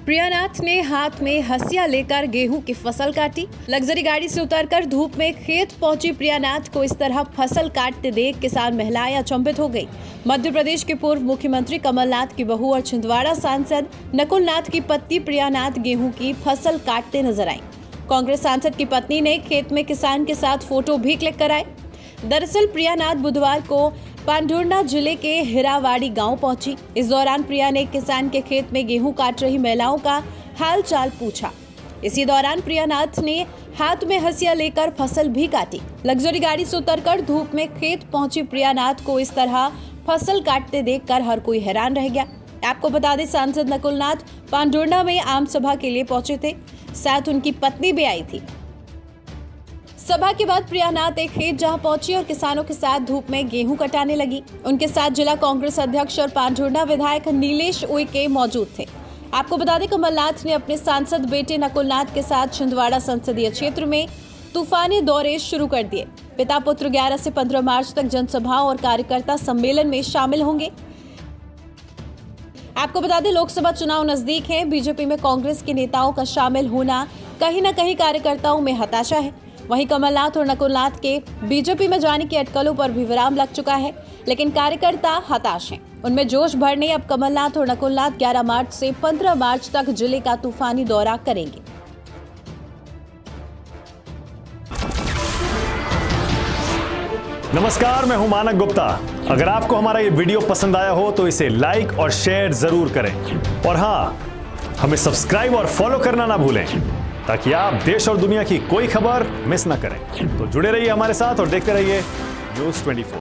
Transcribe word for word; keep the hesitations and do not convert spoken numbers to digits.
प्रियानाथ ने हाथ में हंसिया लेकर गेहूं की फसल काटी। लग्जरी गाड़ी से उतरकर धूप में खेत पहुंची प्रियानाथ को इस तरह फसल काटते देख किसान महिलाएं अचंभित हो गई। मध्य प्रदेश के पूर्व मुख्यमंत्री कमलनाथ की बहू और छिंदवाड़ा सांसद नकुलनाथ की पत्नी प्रियानाथ गेहूं की फसल काटते नजर आई। कांग्रेस सांसद की पत्नी ने खेत में किसान के साथ फोटो भी क्लिक कराए। दरअसल प्रियानाथ बुधवार को पांढुर्णा जिले के हिरावाड़ी गांव पहुंची। इस दौरान प्रिया ने किसान के खेत में गेहूं काट रही महिलाओं का हाल चाल पूछा। इसी दौरान प्रियानाथ ने हाथ में हंसिया लेकर फसल भी काटी। लग्जरी गाड़ी से उतरकर धूप में खेत पहुंची प्रियानाथ को इस तरह फसल काटते देखकर हर कोई हैरान रह गया। आपको बता दें, सांसद नकुलनाथ पांढुर्णा में आम सभा के लिए पहुंचे थे, साथ उनकी पत्नी भी आई थी। सभा के बाद प्रियानाथ एक खेत जहां पहुंची और किसानों के साथ धूप में गेहूं कटाने लगी। उनके साथ जिला कांग्रेस अध्यक्ष और पांढुर्णा विधायक नीलेश उइके मौजूद थे। आपको बता दें, कमलनाथ ने अपने सांसद बेटे नकुलनाथ के साथ छिंदवाड़ा संसदीय क्षेत्र में तूफानी दौरे शुरू कर दिए। पिता पुत्र ग्यारह से पंद्रह मार्च तक जनसभाओं और कार्यकर्ता सम्मेलन में शामिल होंगे। आपको बता दें, लोकसभा चुनाव नजदीक है। बीजेपी में कांग्रेस के नेताओं का शामिल होना कहीं न कहीं कार्यकर्ताओं में हताशा है। वहीं कमलनाथ और नकुलनाथ के बीजेपी में जाने की अटकलों पर भी विराम लग चुका है, लेकिन कार्यकर्ता हताश हैं। उनमें जोश भरने अब कमलनाथ और नकुलनाथ ग्यारह मार्च से पंद्रह मार्च तक जिले का तूफानी दौरा करेंगे। नमस्कार, मैं हूं मानक गुप्ता। अगर आपको हमारा ये वीडियो पसंद आया हो तो इसे लाइक और शेयर जरूर करें, और हाँ, हमें सब्सक्राइब और फॉलो करना ना भूलें ताकि आप देश और दुनिया की कोई खबर मिस ना करें। तो जुड़े रहिए हमारे साथ और देखते रहिए न्यूज़ चौबीस।